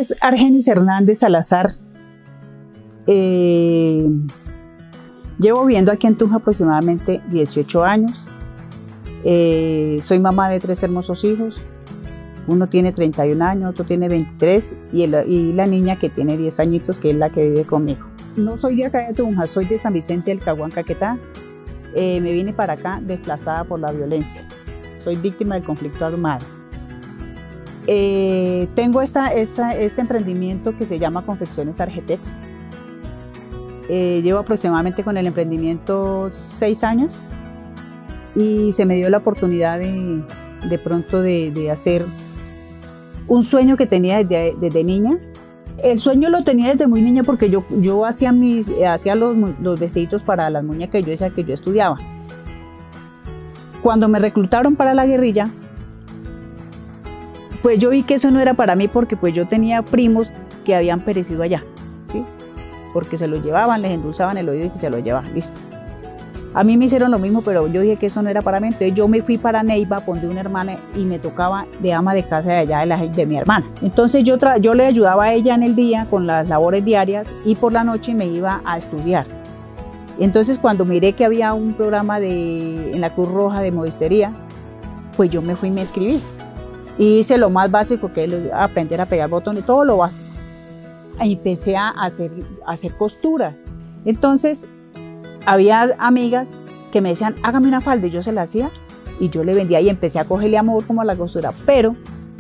es Argenis Hernández Salazar. Llevo viviendo aquí en Tunja aproximadamente 18 años. Soy mamá de 3 hermosos hijos. Uno tiene 31 años, otro tiene 23 y la niña que tiene 10 añitos, que es la que vive conmigo. No soy de acá de Tunja, soy de San Vicente del Caguán, Caquetá. Me vine para acá desplazada por la violencia. Soy víctima del conflicto armado. Tengo este emprendimiento que se llama Confecciones Argetex. Llevo aproximadamente con el emprendimiento 6 años y se me dio la oportunidad de pronto de hacer un sueño que tenía desde niña. El sueño lo tenía desde muy niña porque yo hacía los vestiditos para las muñecas que yo decía que yo estudiaba. Cuando me reclutaron para la guerrilla, pues yo vi que eso no era para mí porque pues yo tenía primos que habían perecido allá, ¿sí? Porque se los llevaban, les endulzaban el oído y se los llevaban, listo. A mí me hicieron lo mismo, pero yo dije que eso no era para mí, entonces yo me fui para Neiva, donde una hermana, y me tocaba de ama de casa de allá de mi hermana. Entonces yo le ayudaba a ella en el día con las labores diarias y por la noche me iba a estudiar. Entonces cuando miré que había un programa en la Cruz Roja de modistería, pues yo me fui y me inscribí. Y hice lo más básico, que es aprender a pegar botones, todo lo básico. Y empecé a hacer costuras. Entonces había amigas que me decían, hágame una falda, y yo se la hacía y yo le vendía y empecé a cogerle amor como a la costura. Pero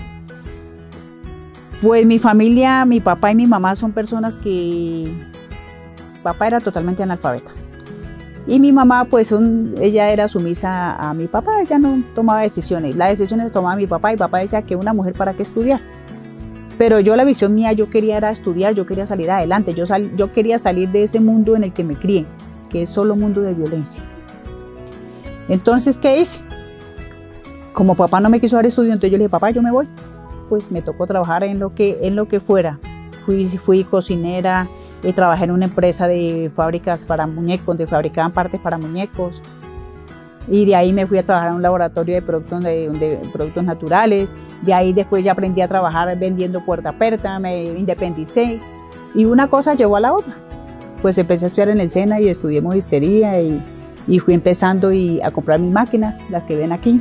pues mi familia, mi papá y mi mamá son personas que... Papá era totalmente analfabeta y mi mamá pues ella era sumisa a mi papá, ella no tomaba decisiones, las decisiones las tomaba mi papá y papá decía que una mujer para qué estudiar. Pero yo la visión mía, yo quería era estudiar, yo quería salir adelante, yo quería salir de ese mundo en el que me crié, que es solo mundo de violencia. Entonces, ¿qué hice? Como papá no me quiso dar estudio, entonces yo le dije, papá, yo me voy. Pues me tocó trabajar en lo que fuera. Fui cocinera, trabajé en una empresa de fábricas para muñecos, donde fabricaban partes para muñecos. Y de ahí me fui a trabajar en un laboratorio de productos naturales. De ahí después ya aprendí a trabajar vendiendo puerta a puerta, me independicé. Y una cosa llevó a la otra. Pues empecé a estudiar en el SENA y estudié modistería y fui empezando a comprar mis máquinas, las que ven aquí.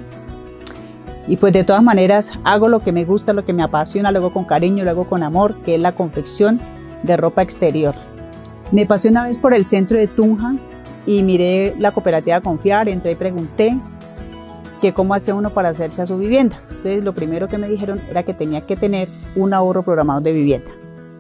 Y pues de todas maneras hago lo que me gusta, lo que me apasiona, lo hago con cariño, lo hago con amor, que es la confección de ropa exterior. Me pasé una vez por el centro de Tunja y miré la cooperativa Confiar, entré y pregunté que cómo hace uno para hacerse a su vivienda. Entonces lo primero que me dijeron era que tenía que tener un ahorro programado de vivienda.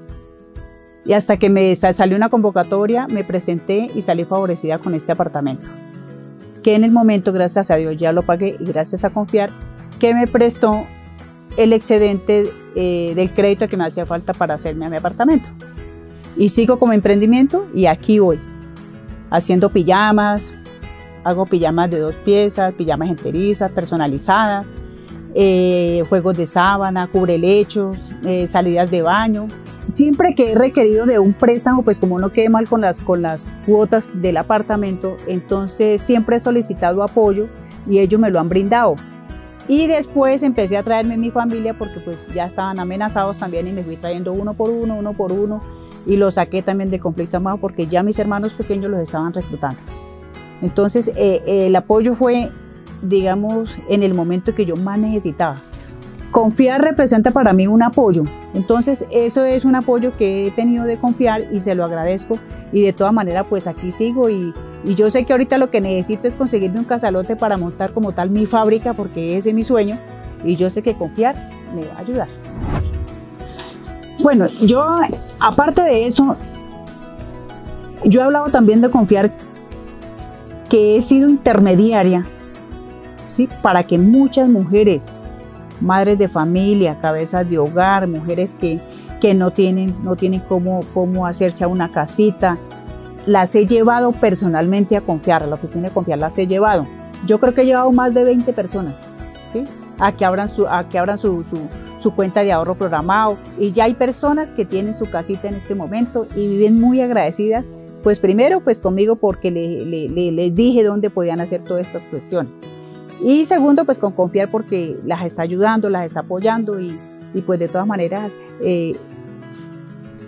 Y hasta que me salió una convocatoria, me presenté y salí favorecida con este apartamento, que en el momento, gracias a Dios, ya lo pagué y gracias a Confiar, que me prestó el excedente del crédito que me hacía falta para hacerme a mi apartamento. Y sigo como emprendimiento y aquí voy, haciendo pijamas, hago pijamas de 2 piezas, pijamas enterizas, personalizadas, juegos de sábana, cubrelechos, salidas de baño. Siempre que he requerido de un préstamo, pues como no quede mal con las cuotas del apartamento, entonces siempre he solicitado apoyo y ellos me lo han brindado. Y después empecé a traerme mi familia porque pues ya estaban amenazados también y me fui trayendo uno por uno y los saqué también del conflicto armado porque ya mis hermanos pequeños los estaban reclutando. Entonces el apoyo fue, digamos, en el momento que yo más necesitaba. Confiar representa para mí un apoyo, entonces eso es un apoyo que he tenido de Confiar y se lo agradezco y de todas maneras pues aquí sigo y yo sé que ahorita lo que necesito es conseguirme un casalote para montar como tal mi fábrica porque ese es mi sueño y yo sé que Confiar me va a ayudar. Bueno, yo aparte de eso, yo he hablado también de Confiar que he sido intermediaria, ¿sí? Para que muchas mujeres, madres de familia, cabezas de hogar, mujeres que no tienen cómo hacerse a una casita, las he llevado personalmente a Confiar, a la oficina de Confiar las he llevado. Yo creo que he llevado más de 20 personas, ¿sí? A que abran su cuenta de ahorro programado y ya hay personas que tienen su casita en este momento y viven muy agradecidas, pues primero pues conmigo porque les dije dónde podían hacer todas estas cuestiones. Y segundo, pues con Confiar porque las está ayudando, las está apoyando y pues de todas maneras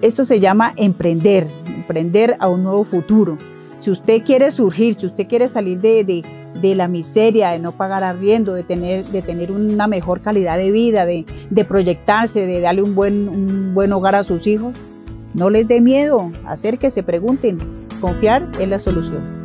Esto se llama emprender, emprender a un nuevo futuro. Si usted quiere surgir, si usted quiere salir de la miseria, de no pagar arriendo, de tener una mejor calidad de vida, de proyectarse, de darle un buen hogar a sus hijos, no les dé miedo, acérquense, pregunten. Confiar es la solución.